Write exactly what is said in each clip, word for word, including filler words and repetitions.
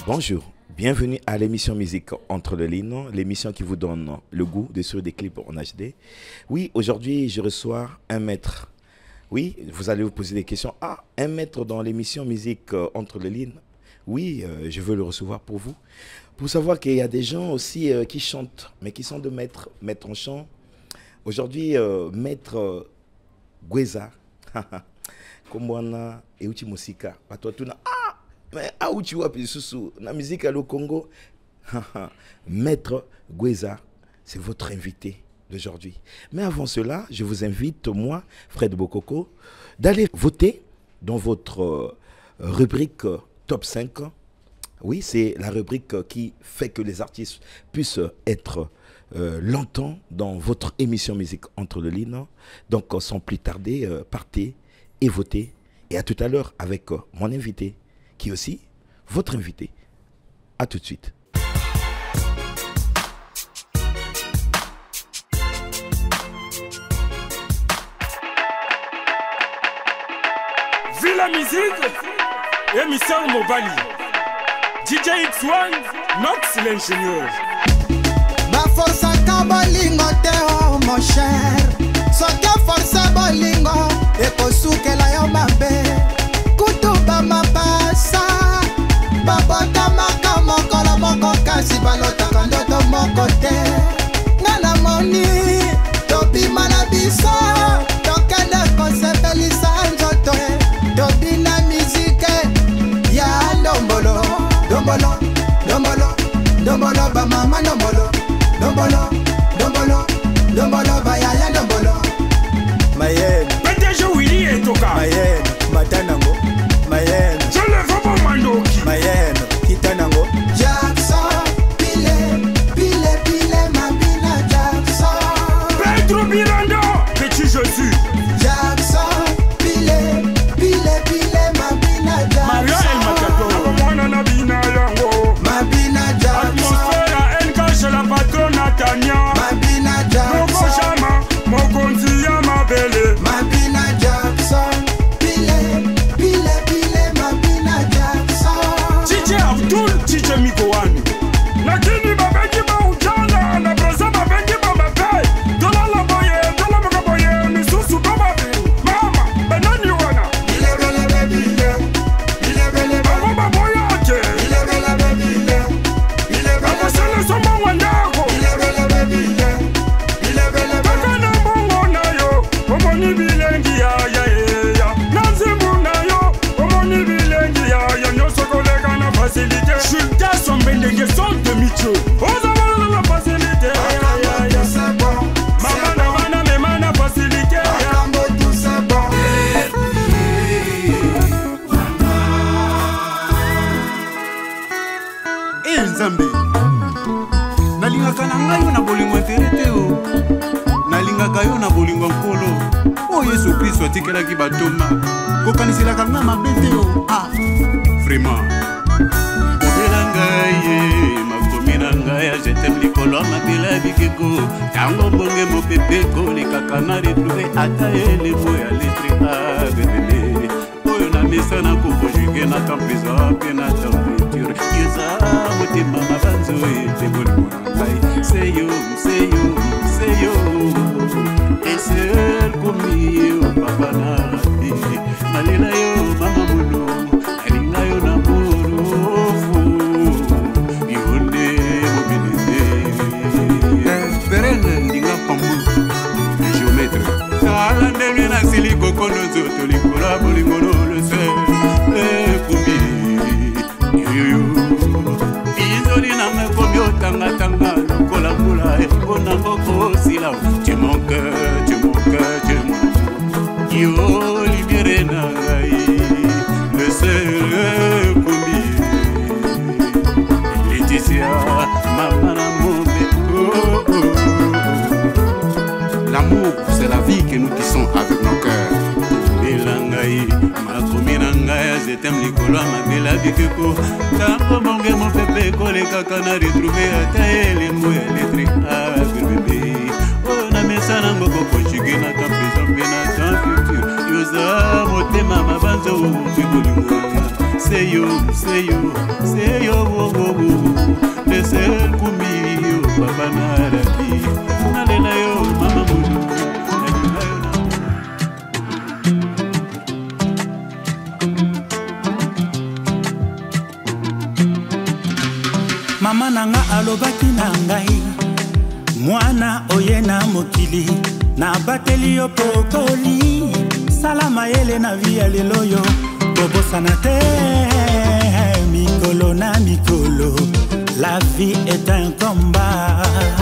Bonjour, bienvenue à l'émission Musique entre les lignes, l'émission qui vous donne le goût de suivre des clips en H D. Oui, aujourd'hui, je reçois un maître. Oui, vous allez vous poser des questions. Ah, un maître dans l'émission Musique entre les lignes. Oui, euh, je veux le recevoir pour vous. Pour savoir qu'il y a des gens aussi euh, qui chantent, mais qui sont de maîtres, maîtres en chant. Aujourd'hui, euh, maître euh, Gweza. Komwana Euti Musika. Ah, mais Aouti Wapi Susu, la musique à le Congo. Maître Gweza, c'est votre invité d'aujourd'hui. Mais avant cela, je vous invite, moi, Fred Bokoko, d'aller voter dans votre euh, rubrique euh, Top cinq. Oui, c'est la rubrique qui fait que les artistes puissent être euh, longtemps dans votre émission Musique entre les lignes. Donc, sans plus tarder, euh, partez et votez. Et à tout à l'heure avec euh, mon invité, qui est aussi votre invité. À tout de suite. Vu la musique, émission Mobali. D J X un, Nox l'ingénieur. Ma force à Kabalingo Teo, mon cher. Soka force bolingo, et kosuke la yo mabe. Kutuba mapasa, babota maka moko la moko kasi balota kandoto moko te. Nana moni, tobi manabiso, tokende konsepelisa njoto. Tobi na musique, ya ndombolo, ndombolo, ndombolo, ndombolo ba mama ndombolo, ndombolo, ndombolo, ndombolo ba yaya ndombolo. Mayenne, P D G Willy et Toka. Mayenne, Matanango, Mayenne, Je le veux pour Mandoki. Mayenne, Kitanango. Jackson, pile, pile, pile, Mabina Jackson. Pedro Miranda, petit Jésus. Jackson, pile, pile, pile, Mabina Maria El Jackson. Matador. Mwana na bina yango. Mabina Jackson. Atmosphère à N K chez la patronne Tania. Mabina Moko Jackson. Jama, Mokonzi ya Mabele. Mabina Jackson. Pile, pile, pile, Mabina Jackson. D J Abdul, D J Mikoani. Lakini babengi ba ujana, na brasa babengi ba mabe. Dola la boye, dola maka boye, misusu kama bi. Mama, benani wana. Bile, bile, bile, bile, bile, Babo ba boye ake. bile, bile, bile, bile, Babo sele somo wandako. bile, bile, bile, bile, bile, Kaka na bongo na yo, omoni bilengi ya ya ya. Nanzimu na yo, omoni bilengi ya ya. Nyoso kolega na facilité. Chulta son bendenge son demi-dieu. Oza wana la facilité. Ya ya ya. c'est bon. Mama na wana mema na facilité. Ya. Akambo, tout c'est bon. Eh Nzambe, nalingaka na ngai yo na bolingo terete o, nalingaka yo na bolingo nkolo. O Yesu Kristo atikelaki batoma, kokaniselaka nga mabe te o. Ah, vraiment. Mobela ngai ye, makomi na ngai ya jetem likolo mabela bikeko. Tango bonge mopepe kolekaka na retrouve ata elebo ya letre A bebele. Oyo na mesa na kokonjuge na tempeza mpe na temperature. Yoza motema mabanzo ete bolingo na ngai. Seyo, seyo, seyo. Esel komi yo papa na rabi. Nalela yo mama mono, nalinga yo na borofu. Yonde mobilité. Perene ndinga pambu, géomètre. Tala ndenge na sili kokono zoto likola bolingo no le sel. Eh komi, yoyoyo. Izoli na me komi otanga tanga lokola mbula epona ngoko sila. Tu mon cœur, tu mon cœur, tu mon amour. Yo libéré na ngai, le seul komi. Laetitia, maman na mombe. Oh, oh, oh. L'amour, c'est la vie que nous tissons avec nos cœurs. Belangai, makomi na ngai, je t'aime likolo mabela bikeko. Tango bonge mon pepe kolekaka na retrouver ata elembo ya letre A bébé. Oh na mesa nango kokonjuge na tempeza mpe na temps futur. Yoza motema mabanzo mpe bolingo. c'est yo, c'est yo, c'est yo, oh, oh, oh. Le seul koumi yo, papa naraki. Nalela yo, mama mojo. Mama nanga alobaki na ngai mwana oyena mokili na bateli yo pokoli salama yele na via lelo yo bobosana te mikolo na mikolo la vie est un combat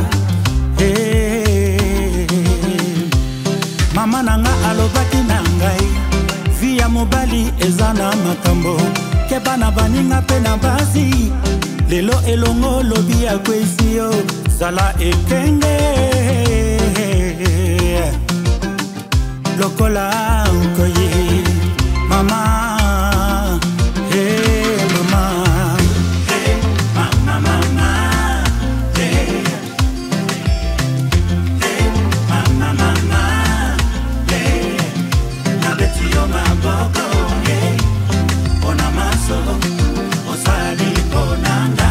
hey. Mama nanga alobaki na ngai via mobali ezana makambo kebana baninga pe na basi lelo elongo lobi ya kwesi yo zala ekenge lokola nkoye mama hey mama hey mama mama hey hey mama mama hey na beti yo maboko hey ona maso osali onanga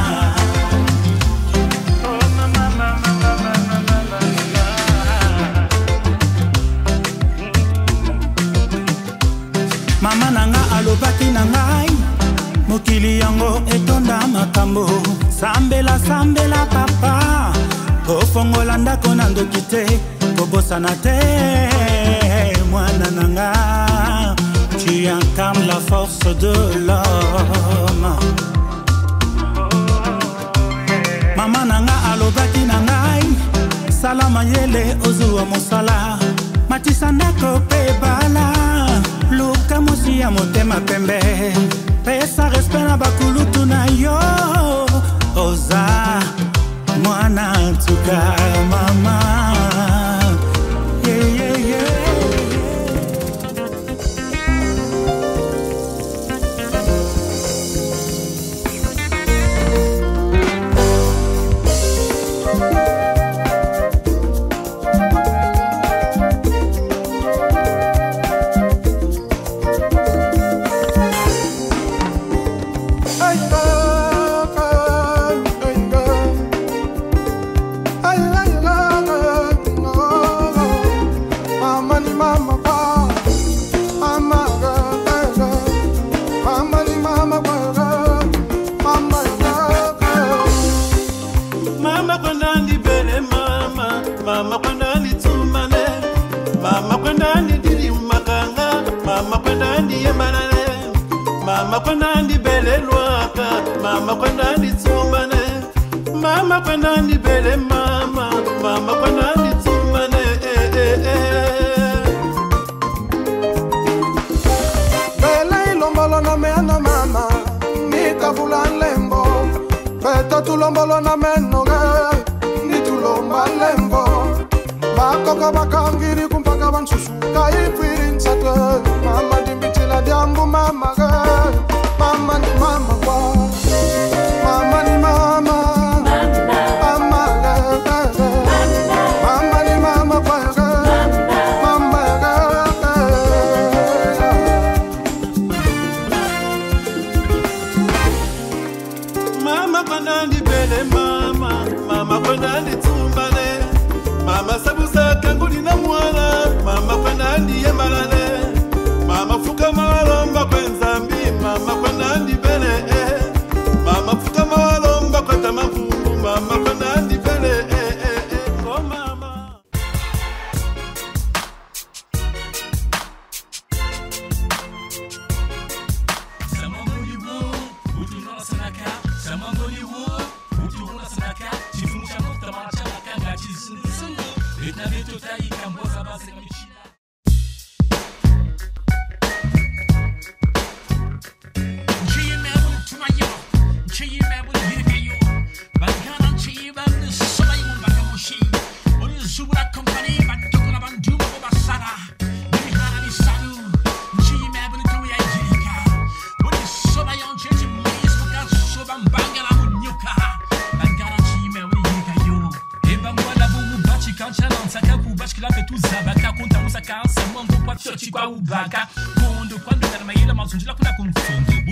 mama nanga alobaki na ngai mokili yango etonda makambo sambela sambela papa kofongola ndako na ndoki te kobosana te mwana nanga tu incarnes la force de l'homme mama nanga alobaki na ngai salama yele ozuwa mosala matisa ndako pe bala luka mosi ya motema pembe pesa respect na bakulutu na yo oza mwana tuka mama yeah, yeah, yeah. Mama kwenandi bele luaka, mama kwenandi tsumane, mama kwenandi bele mama, mama kwenandi tsumane, eh eh eh. Bele ilombolo na meno mama, ni tafula lembo, peta tulombolo na meno ge, ni tulomba lembo, bakoko bakangiri kumpaka bansusu, kaifiri nsate, mama dimbitila diambu mama ge. Mama ni mama kwa mama ni mama mama le le mama ni mama kwa mama mama kwenandi bele mama mama kwenandi tumbane mama sabusa kanguli na mwana mama kwenandi yemalale mama fuka malomba kwenzambi mama kwenandi bele eh mama fuka malomba kwata mavumbu mama kwenandi bele eh eh eh oh mama Samangoli wo utuna sanaka samangoli wo utuna sanaka chifumusha mota marcha kanga chisungu sungu etna beto tai kamboza base michila Chikwa ubaka kondo kwando na maila mazunjila kuna kumfundo bunzonjwa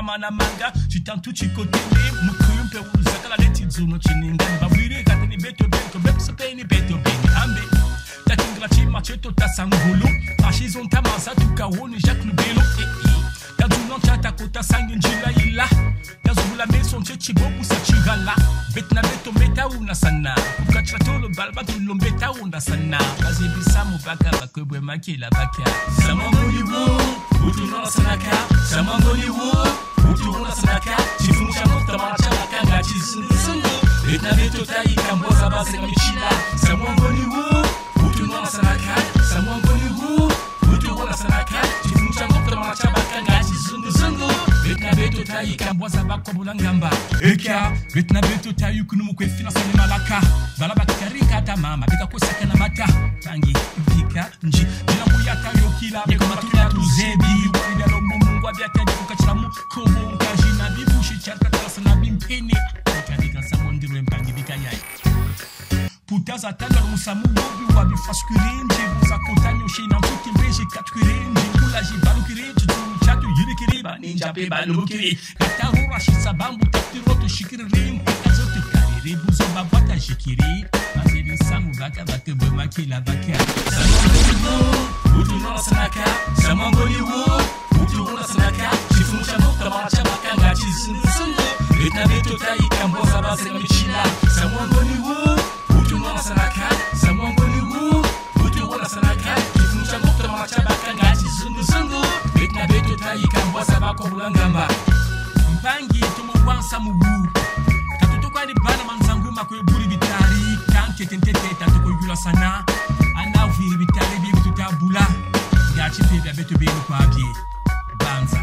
mana manga chitantu chikotele mukhumpe uzakala leti dzuno chininga babwire kateni beto beto beto peni beto beni ambe takingla chima cheto tasangulu ashizon tamaza tukawoni Jacques Lubelo eh eh tadzuno chata kota sangi njila ila tazula meson chechigo pusa chigala betna beto meta una sana kukachira tolo balba tulo meta una sana bazibisa mubaka bakobwe makila baka samangoliwo utuna sanaka samangoliwo utuna sanaka chifumusha mota macha kanga chisungu betna beto tai kamboza base ngamichila samangoliwo utuna sanaka samangoliwo utuna sanaka chifumusha mota macha kanga chisungu betna beto tai kamboza bakobula ngamba eka betna beto tai kunumu kwe finance ni malaka balaba karika ta mama bika kosaka na mata tangi bika nji bila muyata yokila bika matuna tuzebi wida lo mungu abyata kukachiramu kobo nkajina bibushi charka tasana bimpeni ukadika sabondiro mpangi bika yai putaza tanga musamu wobi wabi faskurinje buza kontanyo shina mtuki mbeji katkurinje kula jibalu kirinje chatu yirikiriba ninja beba lukiri katarura shisabambu takiroto shikiririm kazote kariri buzo babata shikiri mazili samu baka baka bema kila baka samangoliwo utuna sanaka samangoliwo utuna sanaka chifumusha mokta macha baka ngachi sungu betna beto tai kamboza base ngamichila samangoliwo utuna sanaka samangoliwo utuna sanaka chifumusha mokta macha baka ngachi sungu betna beto tai kamboza bako bulangamba mpangi tumubwansa mubu katuto kwani bana manzangu makwe buri bitari kanke tentete tatoko yula sana ana viri bitari bi tutabula ngachi pe beto be kwa bie banza.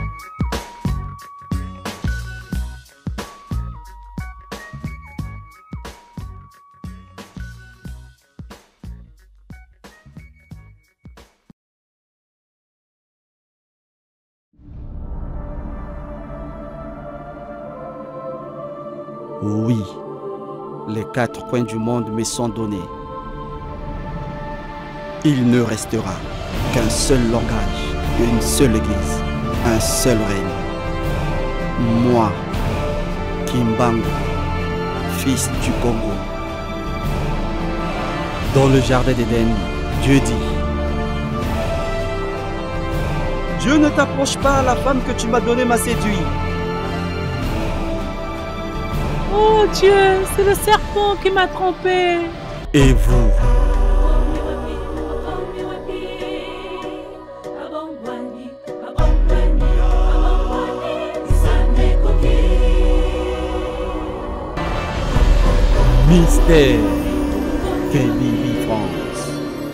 Oui, les quatre coins du monde me sont donnés. Il ne restera qu'un seul langage, une seule église, un seul règne. Moi, Kimbangu, fils du Congo. Dans le jardin d'Éden, Dieu dit: Dieu ne t'approche pas, la femme que tu m'as donnée m'a séduit. Oh Dieu, c'est le serpent qui m'a trompé. Et vous? Mystère Kelly France.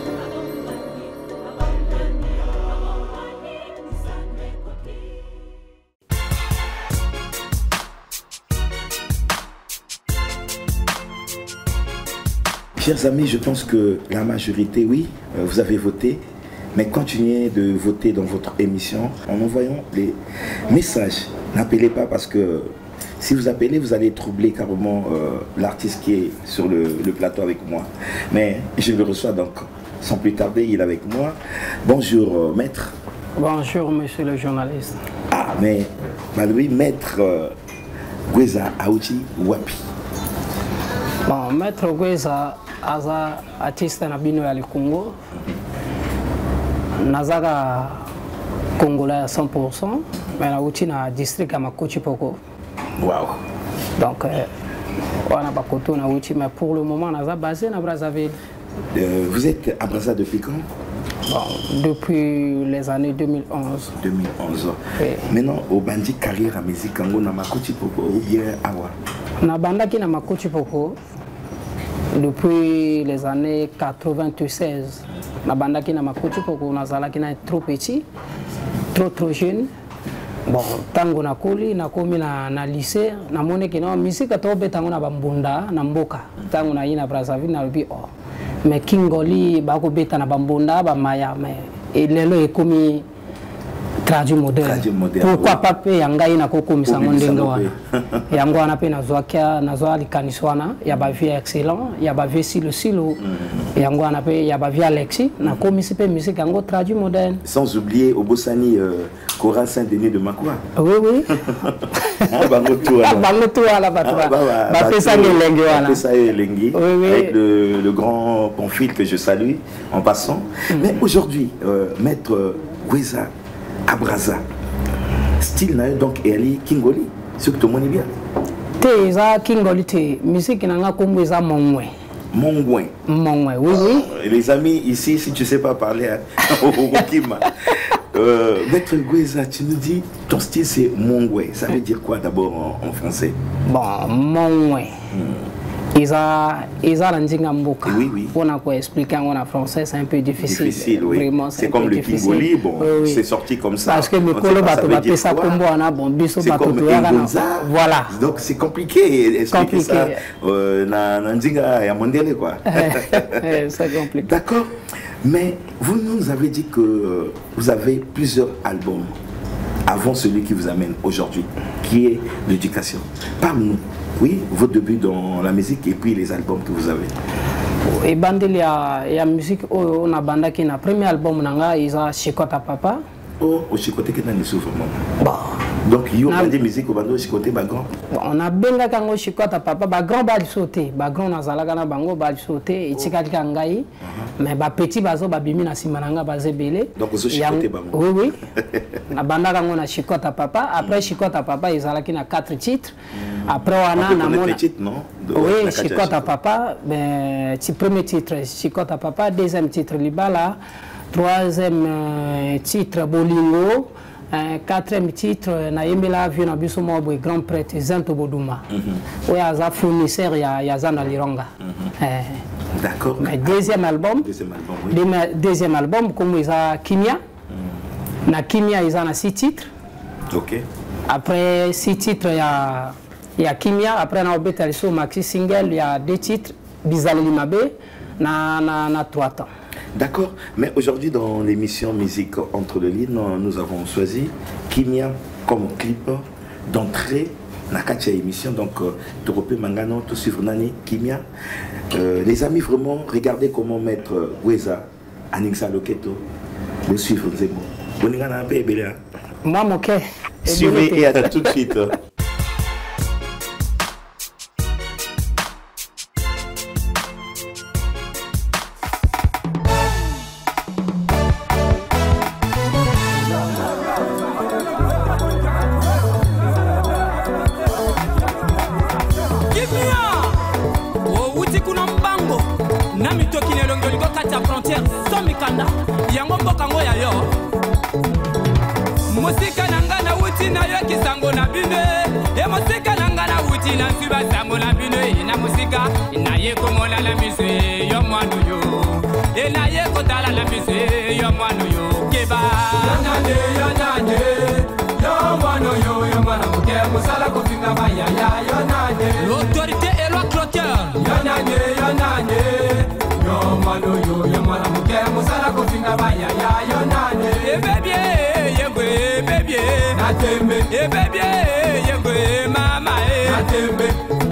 Chers amis, je pense que la majorité, oui, vous avez voté, mais continuez de voter dans votre émission en envoyant les messages. N'appelez pas parce que si vous appelez, vous allez troubler carrément euh, l'artiste qui est sur le, le plateau avec moi. Mais je le reçois donc sans plus tarder, il est avec moi. Bonjour euh, maître. Bonjour monsieur le journaliste. Ah mais bah oui, maître euh, Gweza Auchi Wapi. Bon, maître Gweza aza artiste na bino ya Congo. Nazaga congolais à cent pour cent, mais na uti na district ya Makochi Poko. Wow. Donc euh, on a pas koto na uti, mais pour le moment naza basé na Brazzaville. Euh, vous êtes à Brazzaville depuis quand? Bon, depuis les années deux mille onze. deux mille onze. Oui. Maintenant, au bandi carrière à musique Congo na Makochi Poko ou bien Awa? Na bandaki na Makochi Poko depuis les années quatre-vingt-seize. Na bandaki na Makochi Poko nazalaki na trop petit, trop trop jeune. Bon, tango na koli na komi na na lycée na moneki na musique to betango na bambunda na mboka. Tango na ina Brazzaville na lobi oh. Mais Kingoli bako beta na bambunda ba maya mais et lelo ekomi traduit moderne. Traduit moderne. Pourquoi pas pe yangai na koko misango ndenge wana. Yango wana pe nazwa kia nazwa likanisi wana ya ba vie excellent, ya ba vie silo silo. Yango wana pe ya ba vie Alexis na komisi pe musique yango traduit moderne. Sans oublier Obosani euh, Choral Saint-Denis de Makwa. Oui oui. Ah bango toa. Bango toa la batwa. Ba pesa ngelengi wana. Pesa elengi avec le, le grand Pamphile que je salue en passant. Mm. Mais aujourd'hui euh, maître Gweza Abraza style na donc eli Kingoli ce que tout le monde bien. Te za Kingoli te musique nanga kombo za mongwe. Mongwe. Mongwe, oui, oui. Les amis, ici, si tu ne sais pas parler hein, au Kima, euh, Maître Gweza, tu nous dis, ton style c'est Mongwe. Ça veut dire quoi d'abord en, en français? Bon, Mongwe. Hmm. Isa, Isa Landinga Mboka. Oui, oui. On a quoi expliquer en français, c'est un peu difficile. Difficile, oui. C'est comme le Kingoli, bon, oui, oui. C'est sorti comme ça. Parce que mes collègues battent ça comme moi, bon, biso battent voilà. Donc c'est compliqué expliquer ça. Na Landinga ya Mondele quoi. C'est compliqué. D'accord. Mais vous nous avez dit que vous avez plusieurs albums avant celui qui vous amène aujourd'hui, qui est l'éducation. Parle-nous. Oui, vos débuts dans la musique et puis les albums que vous avez. Et bandeli ya ya musique on a banda qui na premier album nanga isa Chikota Papa. Oh, au Chikote qui n'a ni souffre bon. Donc il y a des musiques au bando Chikote ba grand. On a benga kango Chikota Papa ba grand ba sauter, ba grand na zalaka na bango ba sauter et Chikati kangai. Mais ba petit bazo ba bimi na simananga ba zebele. Donc au Chikote bango. Oui oui. Na banda kango na Chikota Papa, après Chikota Papa izalaki na quatre titres. Après on a na mona titre non. Oui, Chikota Papa, ben petit premier titre Chikota Papa, deuxième titre Libala. Troisième euh, titre Bolingo, euh, quatrième titre Naïmela Viona Bisomo grand prêtre Zento Boduma. Oui, à za fournisseur ya ya Zana Lironga. D'accord. Deuxième album. Deuxième album. Oui. Deuxième album comme ils a Kimia. Mm. Na Kimia ils ont six titres. Ok. Après six titres il y a il y a Kimia. Après na obeta sur maxi single il y a deux titres Bizali Limabe na na na trois temps. D'accord, mais aujourd'hui dans l'émission Musique entre les lignes, nous avons choisi Kimia comme clip d'entrée dans la émission. Donc, Torope Mangano, tout suivre Nani, Kimia. Euh, les amis, vraiment, regardez comment mettre Gweza, Aningsa Loketo, le suivre Zemo. Boningana un peu, Bélia. Moi, mon cœur. Suivez et à tout de suite. Musika nangana wuti na yo kisango na bine. E musika nangana wuti na suba sango na bine. Ina musika ina ye komola la mise yo mwanu yo. Ina ye kotala la mise yo mwanu yo. Keba yanande yanande yo mwanu yo yo mwanu muke musala kofinga baya ya yo nande. L'autorité est loi cloteur. Yanande yanande yo mwanu yo yo mwanu muke musala kofinga baya ya yo nande. E bebie yegwe bebie natembe e bebie yegwe mama e natembe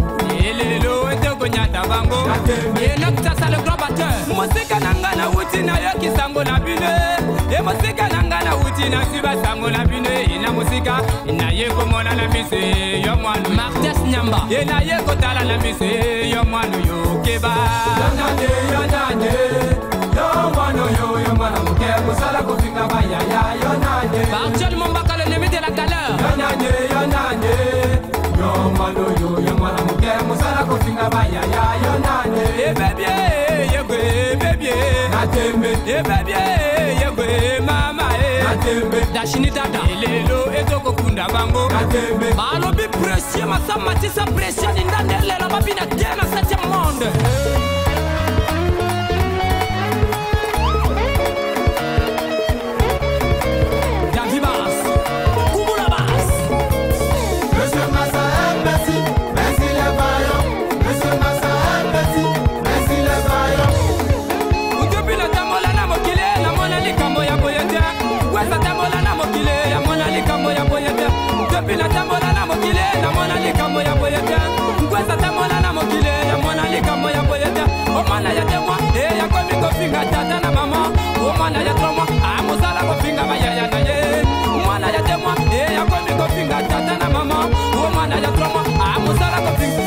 elelo etoko nyata bango natembe e nokta sa le grand batteur musika nangana wuti na yo kisango na bine e musika nangana wuti na suba sango na bine ina musika ina ye komona na mise yo mwanu Martes Nyamba ina ye kotala na mise yo mwanu yo keba yanande yanande yo mwanu yo yo mwanu muke musala kofinga baya ya yo nande Barjel Mombaka le nemi de la galère yo nande yo nande yo mwanu yo yo mwanu muke musala kofinga baya ya yo nande e bebie yegwe bebie natembe e bebie yegwe mama e natembe dashini dada elelo etoko kunda bango natembe balo bi précieux masama tisa précieux ndandele la babina tena septième monde. Tambola na mokile na mona likambo ya boyete Ngwesa ta mona na mokile ya mona likambo ya boyete O mwana ya temwa e ya komi kofinga tata na mama O mwana ya tromwa a mosala kofinga mayaya na ye Mwana ya temwa e ya komi kofinga tata na mama O mwana ya tromwa a mosala kofinga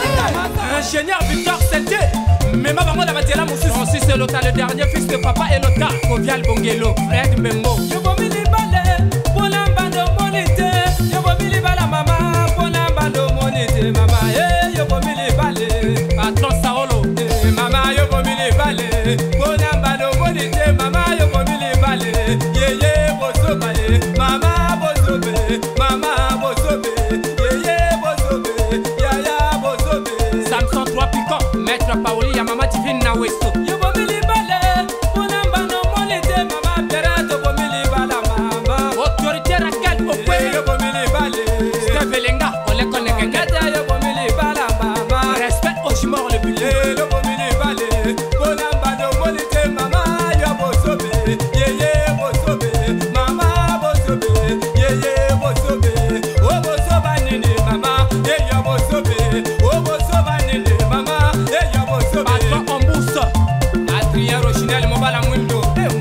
Ingénieur Victor c'était mais ma maman la la moussi aussi c'est l'autre le dernier fils de papa et l'autre Kovial Bongelo Fred Membo yo bomili bale bona bando monite yo bomili bala mama bona bando monite mama eh yo bomili bale patron Saolo eh mama yo bomili bale bona bando monite mama yo bomili bale ye ye bozo bale mama bozo be mama bozo be ye ye bozo be ya ya bozo be Samson trois piquants Maître Paoli ya mama divine na westo yo bomili bale bona bando monite mama perato bomili bala mama autorité raquel au pays yo bomili bale Stevelenga ole koneke kata yo bomili bala mama respect au jimor le bulé yo bomili bale bona bando monite mama yo bosobe ye ye bosobe mama bosobe ye ye bosobe o bosoba nini mama ye yo bosobe o bosoba nini mama ye yo bosobe patron en bourse Adrien Rochinel Mobala Mundo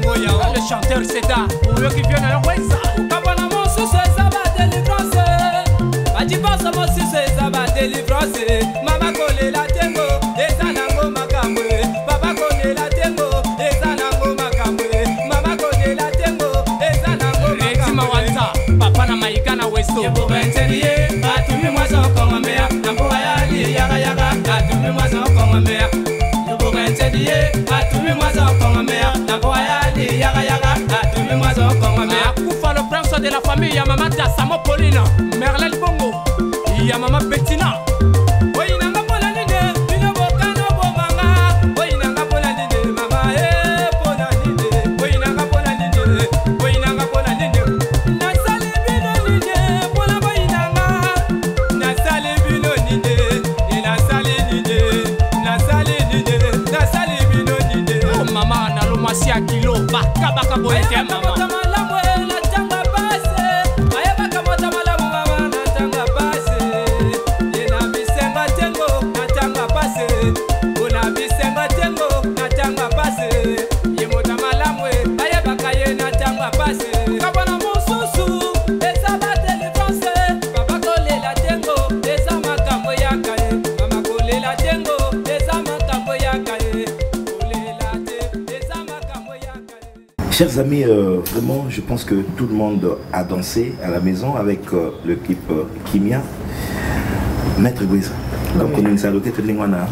le chanteur Seda pour eux qui viennent à l'Ouest Kabana mon sous ça va délivrance Adi passe mon sous ça va délivrance Mama kole la tengo ezanango makamwe Papa kole la tengo ezanango makamwe Mama kole la tengo ezanango makamwe Reti Mawanta papa na maika na Westo Yebo benteriye atumi mwazo kongomea Nambo ayali yaga yaga atumi mwazo kongomea Yebo benteriye atumi mwazo kongomea Nambo ayali yaga yaga atumi mwazo kongomea Kufa le prince de la famille ya mama Dasamo Paulina Merlel Bongo ya mama Bettina Oinanga pola nine bino bokano bomanga Oinanga pola nine mama eh pola nine Oinanga pola nine Oinanga pola nine Nasali bino nine pola boinanga Nasali bino nine Nasali nine Nasali nine Nasali bino nine Oh mama na lomasi a kilo baka baka boyete mama Chers amis, euh, vraiment, je pense que tout le monde a dansé à la maison avec euh, le clip euh, Kimia. Maître Gweza, donc on nous a loqué tout le monde.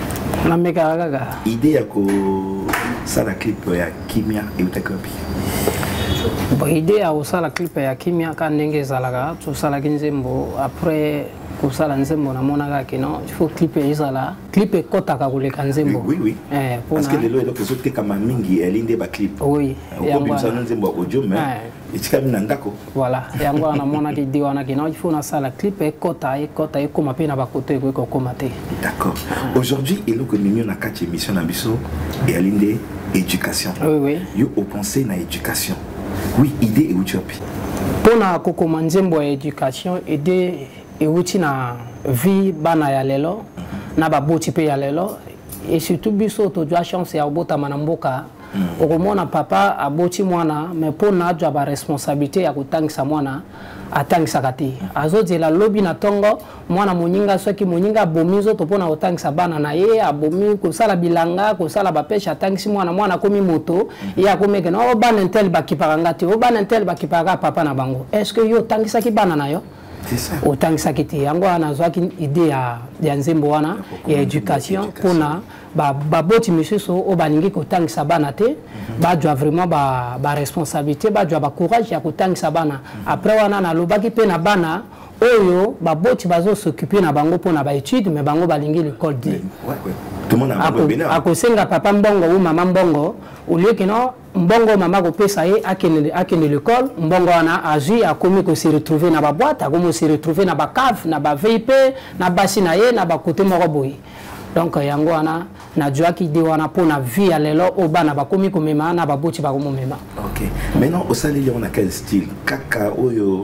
Idée à quoi ça la clip ya Kimia et Utakopi. Bon, idée à ça la clip ya Kimia quand n'engage zalaga, tout ça la ginzembo après. Pour ça, nzembo na mona que non, il faut clipper izala, clipper kota ka kule kanzembo. Oui oui. Eh, parce que les lois donc les autres kama mingi elinde ba clip. Oui. Comme ça nzembo audio mais itika minangako. Voilà. Yango na mona ki diwana que non, il faut na sala clipper kota et kota et comme pe na ba côté ko ko komate. D'accord. Aujourd'hui, il que nous na quatre émissions na biso et elinde éducation. Oui oui. Yo au penser na éducation. Oui, idée et utopie. Pour na ko manzembo éducation aider et outi na vie bana ya lelo na baboti pe ya lelo et surtout biso to jwa chance ya obota manamboka okomona papa aboti mwana mais pour na jwa ba responsabilité ya kutangisa mwana atangisa kati azodi la lobby na tongo mwana munyinga soki munyinga bomizo to pona otangisa bana na ye abomi ko sala bilanga ko sala ba pesha atangisi mwana mwana komi moto ya komeke no bana intel bakipaka ti o bana intel bakipaka papa na bango est-ce que yo tangisa ki bana na yo c'est ça otangisa kiti yango ana zwaki idée ya ya nzembo wana ya éducation pona ba baboti misusu o baningi ko tangisa bana te ba jwa vraiment ba ba responsabilité ba jwa ba courage ya ko tangisa bana après wana na lobaki pe na bana oyo baboti bazo s'occuper na bango pona ba étude mais bango balingi l'école dit ouais ouais tout le monde a bien akosenga papa mbongo ou maman mbongo au lieu que non mbongo mama ko pesa ye akene akene l'école mbongo wana azui akomi ko se retrouver na ba boîte akomi se retrouver na ba cave na ba V I P na basi na ye na ba côté moko boy donc yango wana na jwa ki de wana pona vie ya lelo o bana bakomi ko mema na baboti ba ko mema. OK maintenant au salé on a quel style kaka oyo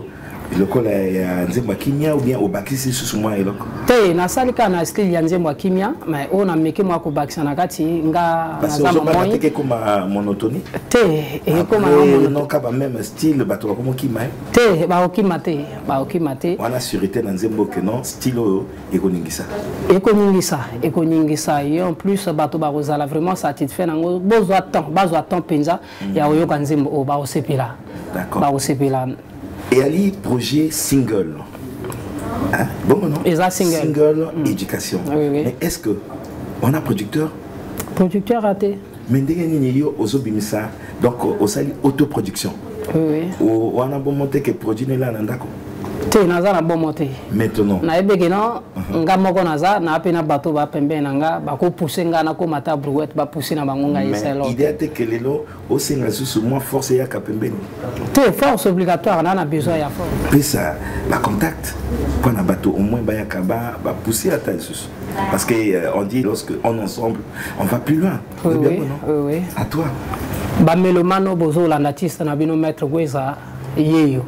Le col ya nzembo kimia ou bien au bakisi sous moi eloko. Te na salika na style ya nzembo kimia mais on a meke moi ko bakisa na kati nga na zama moi. Parce que comme monotonie. Te et comme non ka ba même style bato comme kima. Te ba okima te ba okima te. On a sûreté na nzembo que non style ekoningisa. Ekoningisa ekoningisa et en plus bato ba rozala vraiment satisfait nango besoin temps besoin temps penza ya oyo ka nzembo o ba osepela. D'accord. Ba osepela. Et Ali, projet single. Hein? Bon, non? Exact, single. Single, mm. Éducation. Oui, oui. Mais est-ce que on a producteur? Producteur raté. Mais dès que ça, donc au sali autoproduction. Oui, oui. On a bon monté que produit là nandako. Te naza na bon monté. Maintenant. Na ebeke non, nga moko naza na apena bato ba pembe nanga ba ko pousser nga na ko mata brouette ba pousser na bangonga yeselo. Mais idée te que lelo au singa sous moi force ya ka pembe. Te force obligatoire na na besoin ya force. Puis ça ba contact pour na bato au moins ba ya ka ba ba pousser à taille sous. Parce que euh, on dit lorsque on ensemble on va plus loin. Oui, oui, bien, oui, oui. À toi. Ba melomano bozo la natiste na bino maître Gweza yeyo.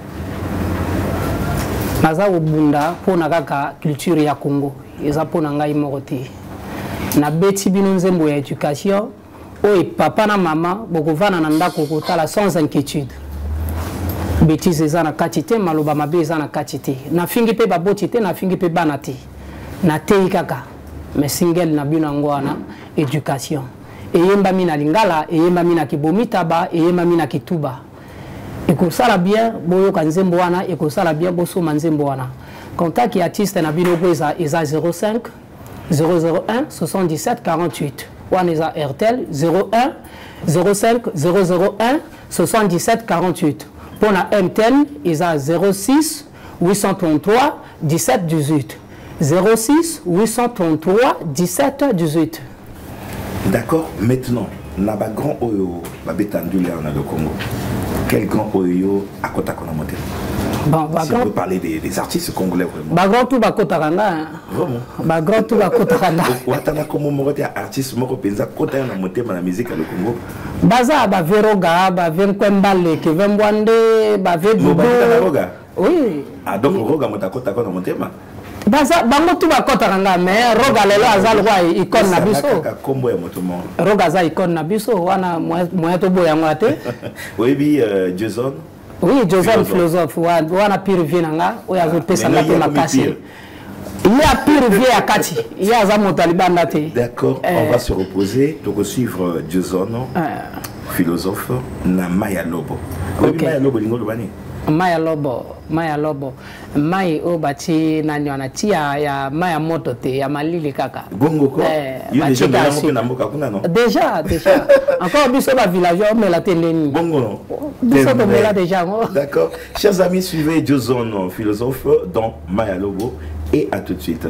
Naza obunda pona kaka culture ya Congo eza pona ngai moko te na beti bino nzembo ya éducation oyo papa na mama bokovana na ndako kotala sans inquiétude bêtise eza na kati te maloba mabe eza na kati te nafingi mpe baboti te nafingi mpe bana te natei kaka mais single na bino yango wana éducation eyembami na lingala eyembami na kibomitaba eyembami na kituba ekosala bien boyoka nzembo wana ekosala bien bosoma nzembo wana contact ya artiste na bino eza eza zéro cinq zéro zéro un soixante-dix-sept quarante-huit wana eza Airtel zéro un zéro cinq zéro zéro un soixante-dix-sept quarante-huit pona M T N eza zéro six huit cent trente-trois dix-sept dix-huit zéro six huit cent trente-trois dix-sept dix-huit. D'accord, maintenant na ba grand oyo ba betandu là na le Congo. Quel grand oyo à côté qu'on a monté? Bon, si on peut parler des, des artistes congolais vraiment. Ba grand tout ba kota kanga. Vraiment. Ba grand tout ba kota kanga. Watana comme monté artiste moko penza kota na monté na musique à le Congo. Baza ba Veroga, ba Venkwembale, ke Vembwande, ba Vedudo. Oui. Ah donc Roga monta kota kona monté ma. Baza bango tout ba kota kanga mais Roga lelo azal kwa icône na biso. Ka kombo ya motomo. Roga za icône na biso wana moyen to boya ngate. Oui bi Jason. Oui, Jason philosophe wana pire vienanga o ya zo pesa ngate makasi. Il y a pire vie à Kati. Il y a za motalibanda te. D'accord, on va se reposer pour suivre Jason philosophe na Maya Lobo. Oui, Maya Lobo lingo lobani. Maya Lobo, Maya Lobo, Maya Obati Nanyana Tia, ya Maya Moto te, ya Malili Kaka. Bongo ko. Déjà, déjà, déjà. Encore biso ba villageois mais la teleni. Bongo non. Biso to là déjà. D'accord. Chers amis, suivez Jason philosophe dans Maya Lobo et à tout de suite.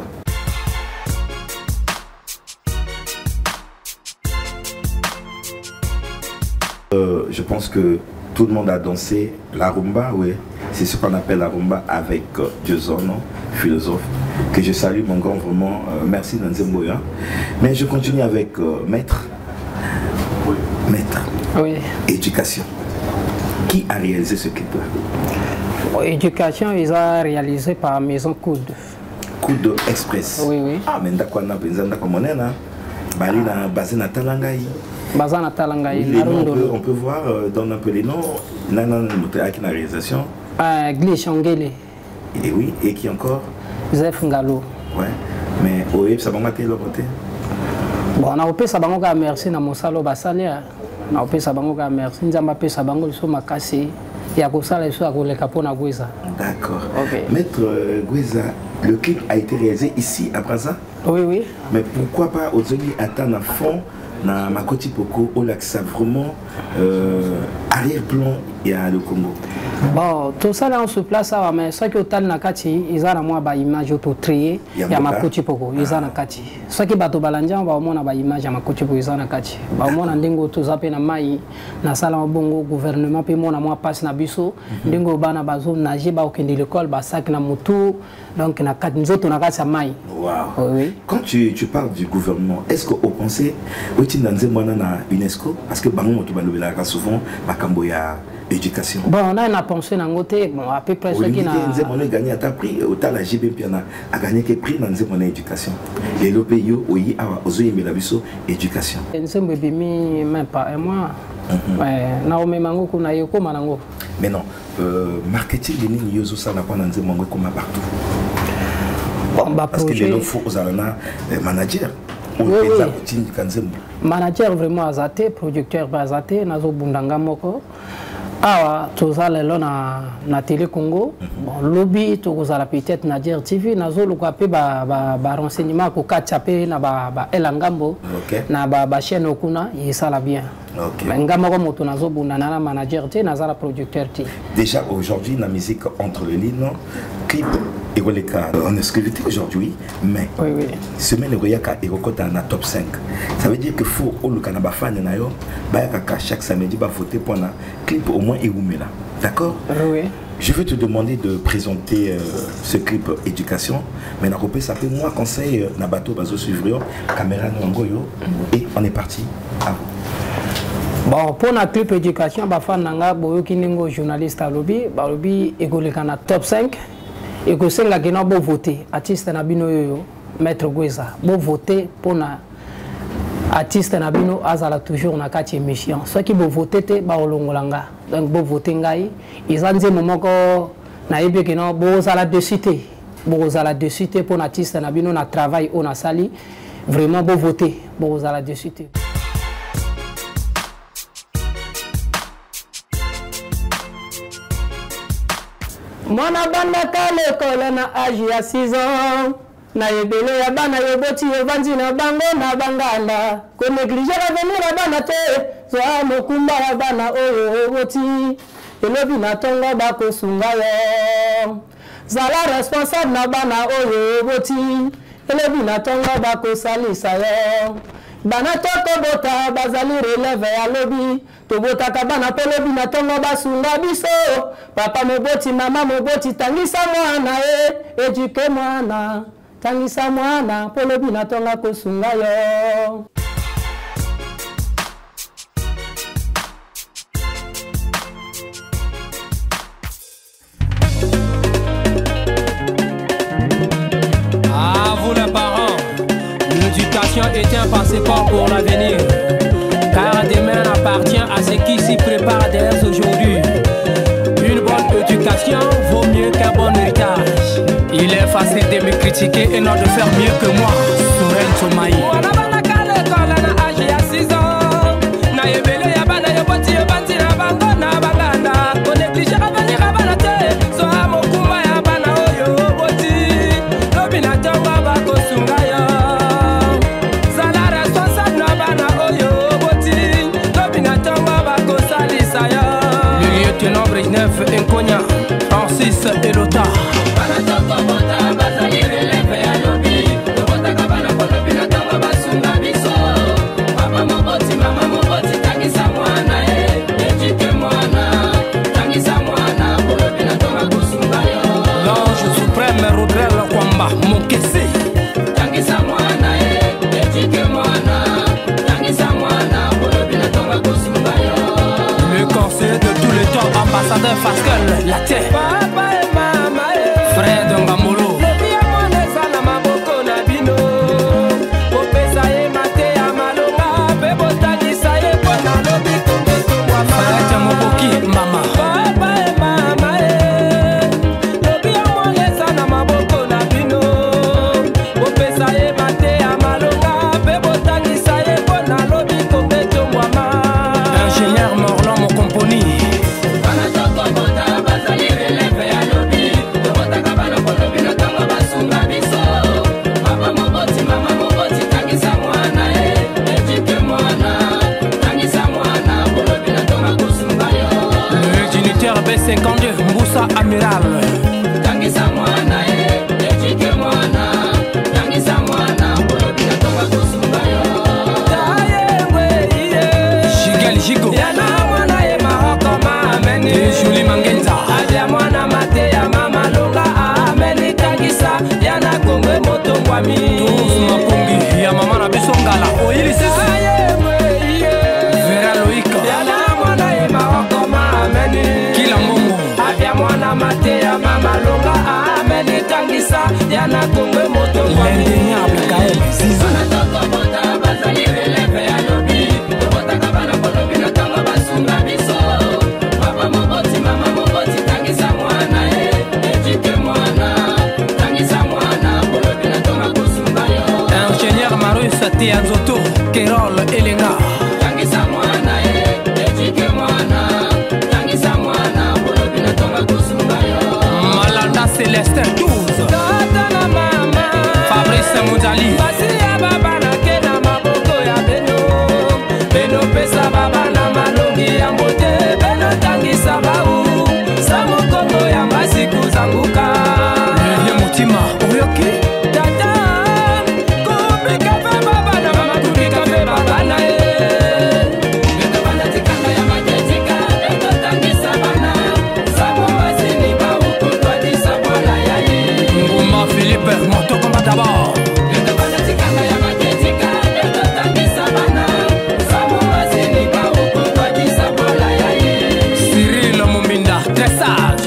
Euh, je pense que tout le monde a dansé la rumba, oui. C'est ce qu'on appelle la rumba avec euh, Jason, philosophe, que je salue mon grand vraiment. Euh, merci Nanzemboya. Mais je continue avec euh, Maître. Oui. Maître. Oui. Éducation. Qui a réalisé ce clip-là? Oh, éducation, ils ont réalisé par Maison Coude. Coude Express. Oui, oui. Ah, mais d'accord, on a besoin de monnaie, Bali na Bazena Talangaï. Bazana Talangaï. Oui, on, peut, on peut voir euh, dans un peu les noms. Nana avec la réalisation. Ah, Glitch Angele. Et oui, et qui encore? Zef Ngalo. Ouais. Mais oui, ça va mater le côté. Bon, on a opé ça bango merci na mosalo basalia. Na opé ça bango merci. Nzamba pe ça bango so makasi. Ya ko sala so akoleka pona Gweza. D'accord. Okay. Maître euh, Gweza, le clip a été réalisé ici à Brazza? Oui, oui. Mais pourquoi pas aux Zoli attendre à fond na Makoti Poko au lac ça vraiment euh, arrière-plan il y a le Congo. Bon, tout ça là on se place ça mais ce qui est na kati ils ont moi ba image auto trier il y a Makoti Poko ils ont na kati ce qui bato balanja ba mona ba image ya Makoti Poko ils ont na kati ba mona ndingo to zape na mai na sala bongo gouvernement pe mona moi passe na biso ndingo bana bazo nager ba okende l'école ba sac na mutu donc na kati nzoto na kati ya mai. Wow. Oui. Quand tu, tu parles du gouvernement, est-ce qu'au pensez au tin dans na UNESCO parce que bango to balobela souvent makambo ya éducation. Bon, on a une pensée dans côté, bon, à peu près ce qui n'a... On a gagné à ta prix, autant la J B P a gagné que prix dans mon éducation. Et le pays, oui, a osé aimer la vie éducation. Je ne sais même pas un mois. Mais non, euh, marketing, il y a ça n'a pas dans mon comme partout. Bon, bah, parce projet... que les faut aux manager. Oui, oui. Manager vraiment azaté, producteur azaté, nazo bundanga moko. Awa tozala lelo na na télé Congo. Bon lobby tozala peut-être na J R T V nazo lukape ba ba, ba renseignement ko kachape na ba ba elangambo. Okay. Na ba ba chaîne okuna yesala bien. Okay. Mais ngama ko moto nazo bundana na manager te nazala producteur te. Déjà aujourd'hui la musique entre les lignes, clip et les cas en exclusivité aujourd'hui, mais oui oui. Semaine royaka et rekota na top cinq. Ça veut dire que faut au le canaba fan na yo, ba kaka chaque samedi ba voter pour na clip au moins et là. D'accord? Oui. Je vais te demander de présenter euh, ce clip éducation, mais na repé ça fait moi conseil euh, na bateau bazo suivre caméra ngoyo et on est parti. À vous. Bon, pour la clip éducation, ba fan nanga boyo kiningo journaliste à lobby, ba lobby egoleka na top cinq. Et que c'est là que nous avons voté, artiste Nabino Yoyo, Maître Gweza, nous voté pour na artiste Nabino Azala toujours na quatre émissions. Ceux qui vont voter, c'est Baolongolanga. Donc, vous voter Ngai, ils ont dit moment que naïbe que non, vous allez de cité, vous allez de cité pour l'artiste Nabino na travail on a sali, vraiment vous voter, vous allez de cité. Mwana bana kale kola na âge ya six ans na yebele ya bana yoboti evandi na bango na banganda ko négliger l'avenir ya bana te zwa mokumba ya bana oyo oboti elobi na tongo bakosunga yo zala responsable na bana oyo oboti elobi na tongo bakosalisa yo bana toko bota bazali relève ya lobi tobota kabana polobi na tongo basunga biso papa moboti mama moboti tangisa mwana e eduke mwana tangisa mwana polobi na tonga kosunga yo. À vous les parents, l'éducation est un passeport pour l'avenir. Car demain appartient à ceux qui s'y préparent dès aujourd'hui. Une bonne éducation vaut mieux qu'un bon héritage. Il est facile de me critiquer et non de faire mieux que moi. Soren Tomaï. Inkonya, Francis et Lota. L'ange suprême Rodrel Kwamba, mon kessé. Le conseiller de tous les temps, ambassadeur Fascal, la terre. Papa et maman, frère de Ngamolo. Frère Moboki, maman. Papa et maman, Diana Congo moto l'indéniable Kael Ziza bazali relève ya lobi tobotaka bana kolobi na ntango basunga biso papa moboti mama moboti tangisa mwana e éduque mwana tangisa mwana kolobi na ntongo kosunga yo ingénieur Marus Tia Nzoto Kerol Elenga tangisa mwana e éduque mwana tangisa mwana kolobi na ntongo kosunga yo Malanda Céleste douze tata na mama Fabrice Mundali basi ya baba na kena maboko ya beno beno pesa baba na malongi ya mbote beno tangisa bau samo kongo ya masiku zanguka ye mutima oyoki tata kupika pe baba na mama kupika pe baba na e beno bana tikanga ya matetika beno tangisa bana samo masini bau kutwa disa bola ya ye nguma Philippe motoko d'abord Cyril Mominda, très sage.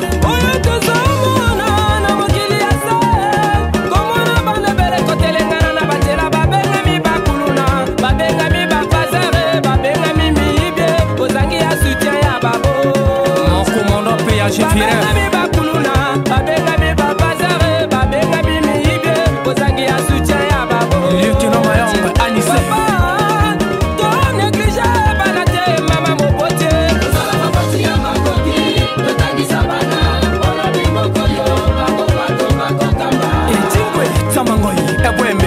Mon commandant P H Fier Lieutenant Mayong, Anissé Etingwe, Tsamangoyi, Ebwembe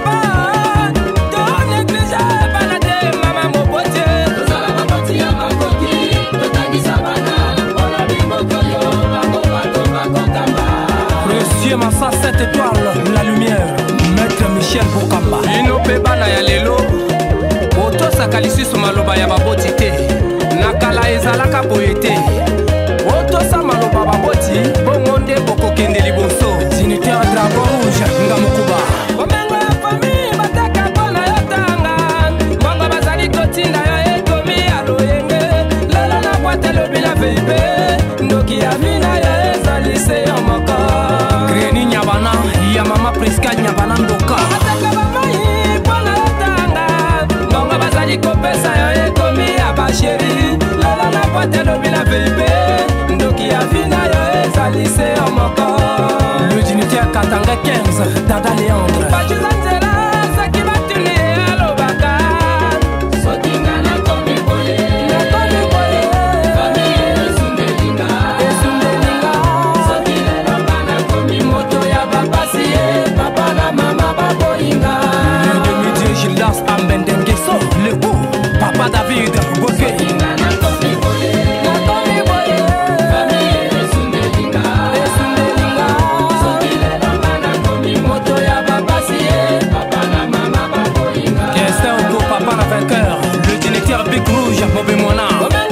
Monsieur Massa, sept étoiles, la lumière Maître Michel Bokamba Inope bana ya lelo otosaka lisusu maloba ya baboti te nakala ezalaka boye te otosa maloba baboti bongo nde bokokende liboso dignitaire dragon rouge nga mokuba bomengo ya famille bataka mpona yo tanga mbongo bazali kotinda yo ekomi ya loyenge lelo na bwate lobi na veipe ndoki ya mina yo ezali se yo moko greni nyabana ya mama Priska nyabana ndoka kopesa yo ekomi ya basheri lala na boite lobi na veipe ndoki ya vina yo ezali se yo moko le dignitaire Katanga quinze Dada Léandre bajuza nzela soki batuni alobaka soki nga nakomi boye nakomi boye famille esundelinga esundelinga soki lelo nga nakomi moto ya bapasi ye papa na mama baboyinga le demi-dieu Gildas Ambendengeso le beau Papa David Boke Qu'est-ce que papa na vainqueur le directeur Big Rouge Mobe Mona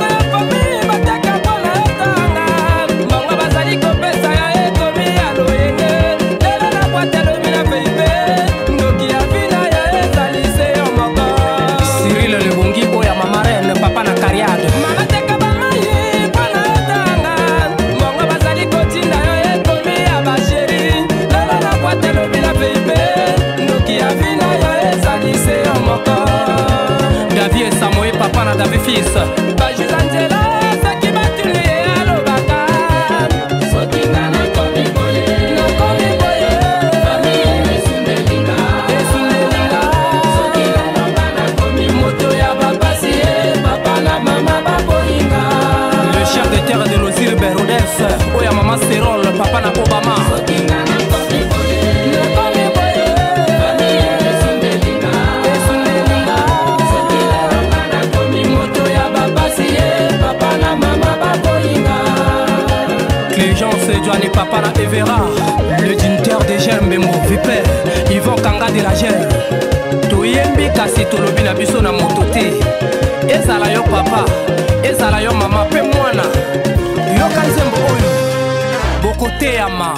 David Samoe papa na David fils bajuza nzela soki batuni alobaka soki nga nakomi boye nakomi boye famille esundelinga esundelinga soki lelo nga nakomi moto ya bapasi ye papa na mama baboyinga le chef de terre de Lozir Berodes oya mama Serol papa na Obama soki nga nakomi boye nakomi boye famille esundelinga esundelinga soki lelo nga nakomi moto ya bapasi ye papa na mama baboyinga Clégence Joanne papa na Evera le dignitaire de Germe Mo Vipère Yvon Kanga de la Gère toyembi kasi tolobi na biso na moto te ezala yo papa ezala yo mama pe mwana yoka nzembo oyo bokoteyama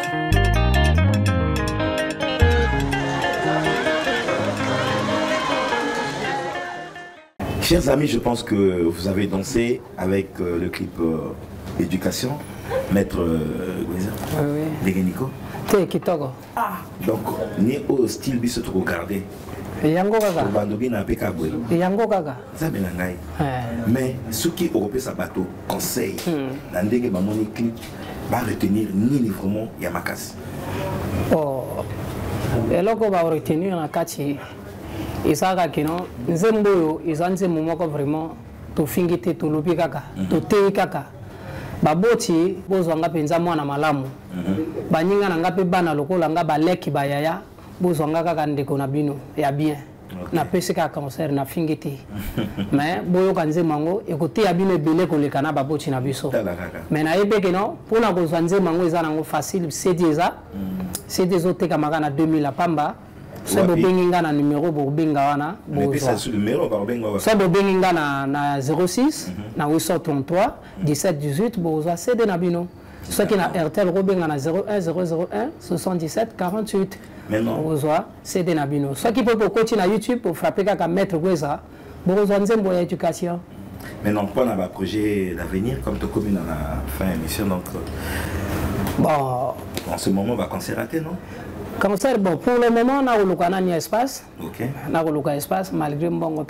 Chers amis, je pense que vous avez dansé avec euh, le clip euh, Éducation, Maître euh, oui, oui. Nico. te kitoko. Ah, donc ni au style biso to regarder. Yango kaka. Bandobi na peka boy. Yango kaka. Ça me ngai. Mais ce qui européen sa bateau conseil na ndenge ba moni clip va retenir ni vraiment ya makasi. Oh. Eloko ba retenir na kati isaka kino nzembo yo izanze momoko vraiment to fingite to lobi kaka to tei kaka baboti bozwanga penza mwana malamu baninga na ngape bana lokola nga baleki bayaya bozwanga kaka ndeko na bino ya bien na pesika concert na fingite mais boyo kanze mango ekote ya bino ebele koleka na baboti na biso mais na yebeke no pona kozwa nze mango eza nango facile C D eza C D zo teka makana deux mille pamba sebo benginga na numéro bo benga wana bo ça sur numéro ba benga wana sebo benginga na na zéro six na huit cent trente-trois dix-sept dix-huit bo za C D na bino ce qui na R T L robenga na zéro un zéro zéro un soixante-dix-sept quarante-huit maintenant bo za C D na bino ce qui peut pour continuer na YouTube pour frapper ka maître Gweza bo za nzembo ya éducation. Maintenant pour un projet d'avenir comme tu commis dans la fin émission donc bon en ce moment on va concerter non. Comme ça, bon, pour le moment, on a un espace. Ok. On a un espace, malgré que on a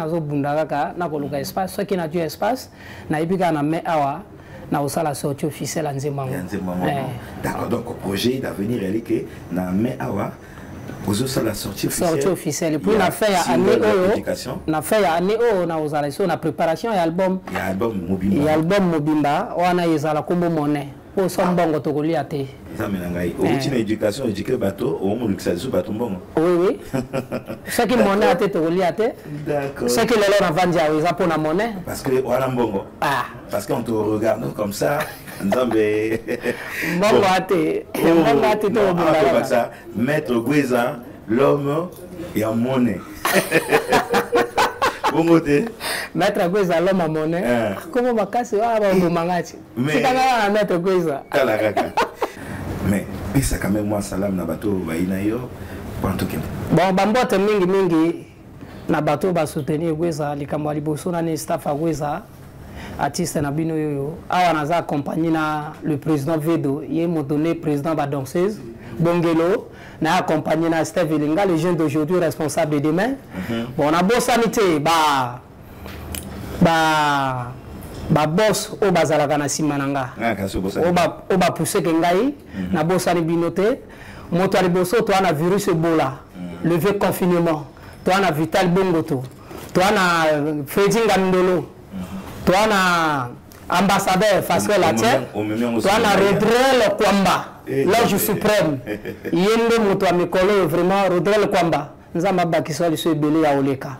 un espace. Ce qui n'a pas espace, on a eu la sortie officielle en Zimbabwe. D'accord, donc le projet d'avenir, il est que dans Awa, vous avez la sortie officielle. Sortie officielle. Puis on a fait un année, on a fait un année, on a fait la préparation et l'album. Il y a l'album Mobimba. Il y a l'album Mobimba. On a eu la combo monnaie. Pour son bon togoliate. Ça me n'engaille. Au bout de l'éducation, éduquer bateau, au moins que ça bateau bon. Oui oui. Ce qui monnaie à tête togoliate. D'accord. Ce qui les leur vendent à eux pour la monnaie. Parce que voilà bon. Ah. Parce qu'on te regarde comme ça. Bon ate. Bon ate to bon ça. Maître Gweza, l'homme et en monnaie. Bon côté. Maître Gweza l'homme à monnaie. Comment ma casse va au mangati. C'est quand même Maître Gweza. Mais ça quand même moi salam na bateau baina yo pour tout cas. Bon bambote mingi mingi na bateau ba soutenir Gweza likambo liboso na ni staff Gweza artiste na bino yo awa naza accompagné na le président Vedo yé m'a donné président ba danseuse Bongelo na accompagné na Steve Linga les jeunes d'aujourd'hui responsables de demain. Bon na bonne sanité ba ba ba boss o bazalaka na simananga o ba o ba pousser ke ngai na bosani binote moto aliboso to ana virus ebola levé confinement to ana vital bongoto to ana Freddy Ngandolo to ana ambassadeur Fasel Latin to ana Rodrel Kwamba l'ange suprême yende moto amikolo vraiment Rodrel Kwamba nzamba bakiswa liso ebele ya oleka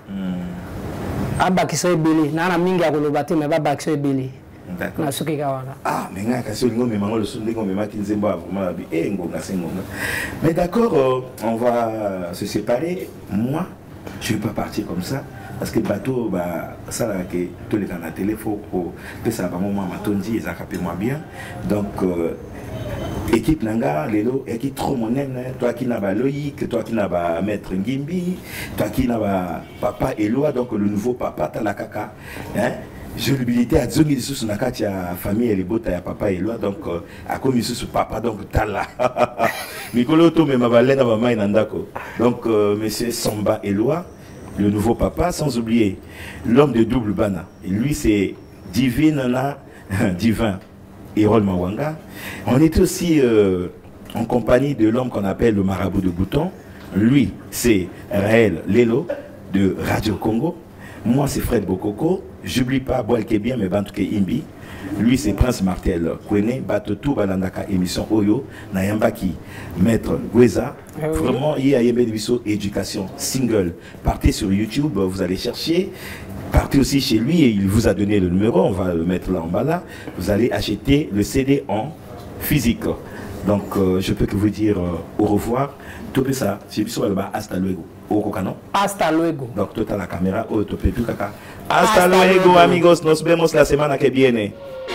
abakiso ebele nana mingi akoloba te mais babakiso ebele na suki kawana ah mais nga kasi ngo me mangolo sunde ngo me maki nzembo vraiment bi eh ngonga sengonga mais d'accord euh, on va se séparer moi je vais pas partir comme ça parce que bateau ba ça là que tous les canaux télé faut que ça va moment matondi ça capé moi bien donc euh, équipe Nanga, Lelo, équipe trop monnaie, toi qui n'as pas Loïc, toi qui n'as pas Maître Ngimbi, toi qui n'as pas Papa Eloi, donc le nouveau papa, t'as la caca. Hein? Je l'habilité à Zongi sous Naka, tu as famille et les beaux, t'as papa Eloi, donc à comme sous papa, donc t'as là. Mikolo to me mabalena mama inandako. Donc euh, monsieur Samba Eloi, le nouveau papa, sans oublier l'homme de double bana. Et lui c'est Divine na divin. Hérol Mawanga. On est aussi euh, en compagnie de l'homme qu'on appelle le marabout de Bouton. Lui, c'est Raël Lelo de Radio Congo. Moi, c'est Fred Bokoko. J'oublie pas Boalke bien, mais Bantuke Imbi. Lui, c'est Prince Martel Kwene. Batotou Balandaka émission Oyo. Nayambaki, Maître Gweza. Vraiment, il y a Yembe éducation single. Partez sur YouTube, vous allez chercher. Partez aussi chez lui et il vous a donné le numéro, on va le mettre là en bas là. Vous allez acheter le C D en physique. Donc euh, je peux que vous dire euh, au revoir. Tout ça, c'est là hasta luego. Au cocano. Hasta luego. Donc tout à la caméra, oh tu peux tout caca. Hasta luego amigos, nos vemos la semana que viene.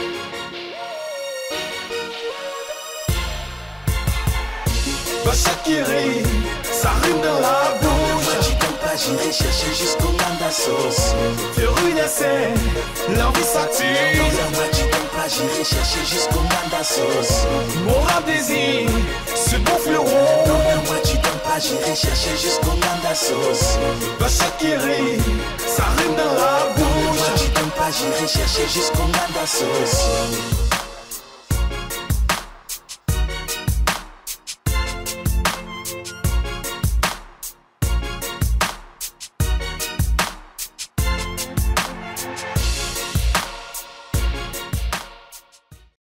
Bachakiri, ça rime dans la bouche. J'irai chercher jusqu'au Manda sauce. Te ruiner c'est l'envie s'attire. Dans la magie, j'irai chercher jusqu'au Manda sauce. Mon rap désir, ce bon fleuron. Non, moi tu donnes pas, j'irai chercher jusqu'au Manda sauce. Bachakiri, ça rime dans la bouche. Moi tu donnes pas, j'irai chercher jusqu'au Manda sauce.